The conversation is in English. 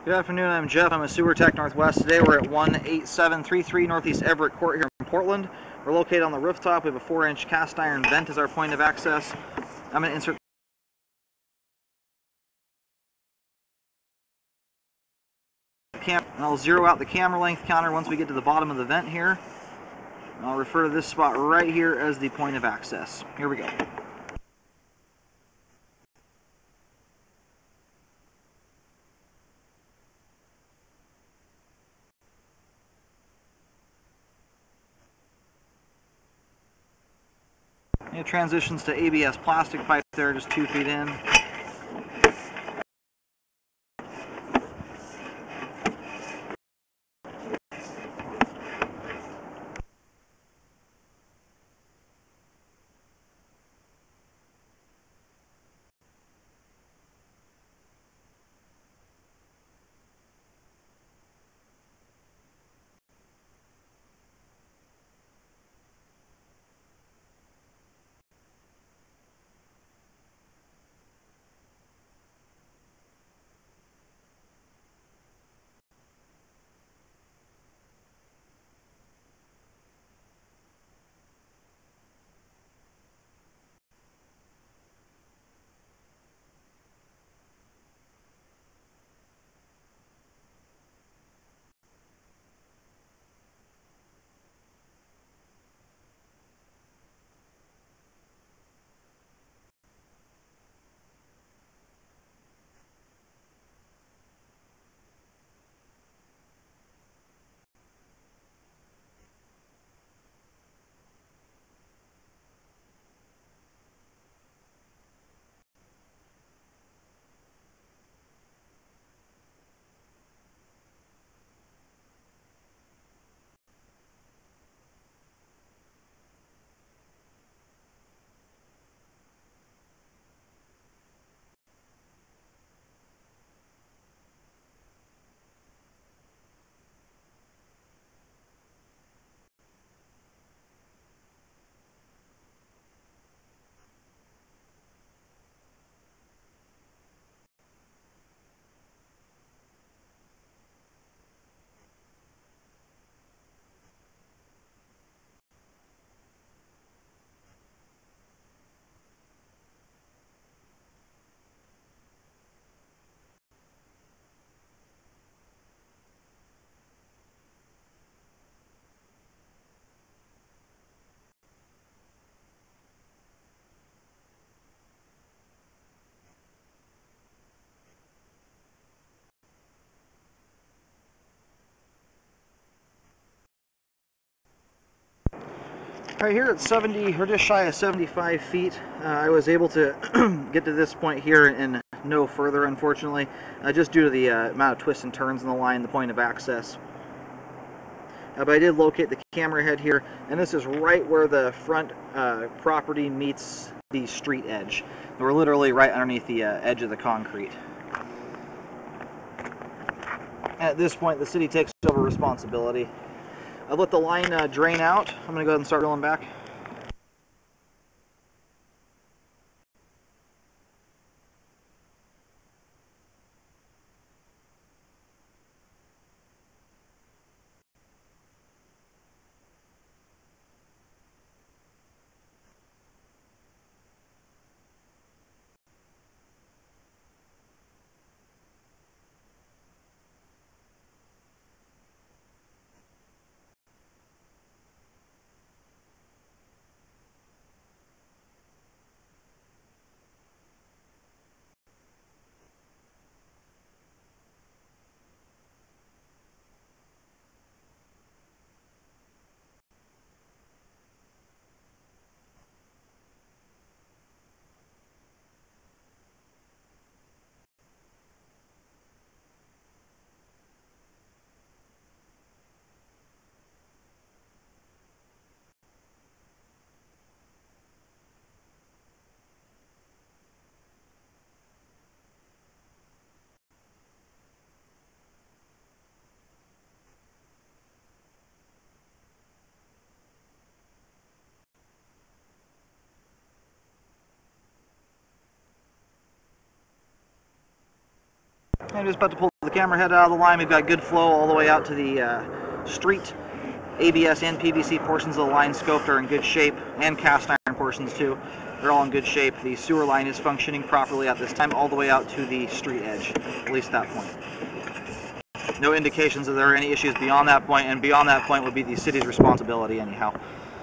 Good afternoon, I'm Jeff. I'm a sewer tech Northwest. Today we're at 18733 Northeast Everett Court here in Portland. We're located on the rooftop. We have a 4-inch cast iron vent as our point of access. I'm going to insert the camera, and I'll zero out the camera length counter once we get to the bottom of the vent here. And I'll refer to this spot right here as the point of access. Here we go. It transitions to ABS plastic pipe there, just 2 feet in. Right here at 70, or just shy of 75 feet, I was able to get to this point here and no further, unfortunately, just due to the amount of twists and turns in the line, the point of access. But I did locate the camera head here, and this is right where the front property meets the street edge. We're literally right underneath the edge of the concrete. At this point, the city takes over responsibility. I've let the line drain out. I'm going to go ahead and start drilling back. I'm just about to pull the camera head out of the line. We've got good flow all the way out to the street. ABS and PVC portions of the line scoped are in good shape, and cast iron portions too. They're all in good shape. The sewer line is functioning properly at this time, all the way out to the street edge, at least that point. No indications that there are any issues beyond that point, and beyond that point would be the city's responsibility anyhow.